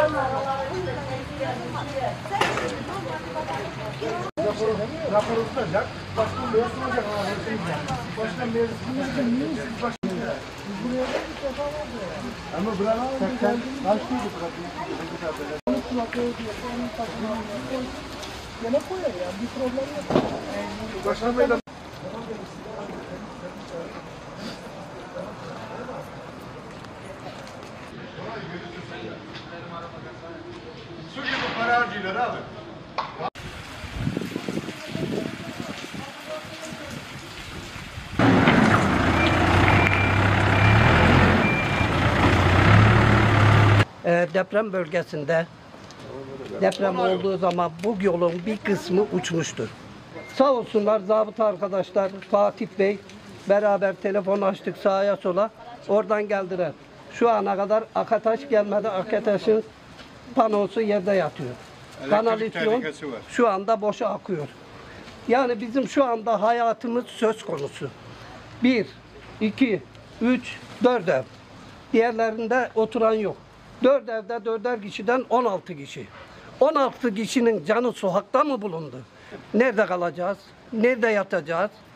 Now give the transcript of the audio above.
Raporu tutacak, başkan meclis olacak ama başkan meclis olacak. Biz buraya da bir defa vardı ya. Ama buranın kaçtıydı gene koyar ya, bir problem yok. Başkan Bey'den su gibi para harcıyorlar abi. Deprem bölgesinde deprem olduğu zaman bu yolun bir kısmı uçmuştur. Sağ olsunlar zabıta arkadaşlar, Fatih Bey beraber telefon açtık sağa sola. Oradan geldiler. Şu ana kadar Akataş gelmedi. Akataş'ın panosu yerde yatıyor. Kanalizasyon şu anda boşa akıyor. Yani bizim şu anda hayatımız söz konusu. 1, 2, 3, 4 ev. Diğerlerinde oturan yok. 4 evde 4'er kişiden 16 kişi. 16 kişinin canı sokakta mı bulundu? Nerede kalacağız? Nerede yatacağız?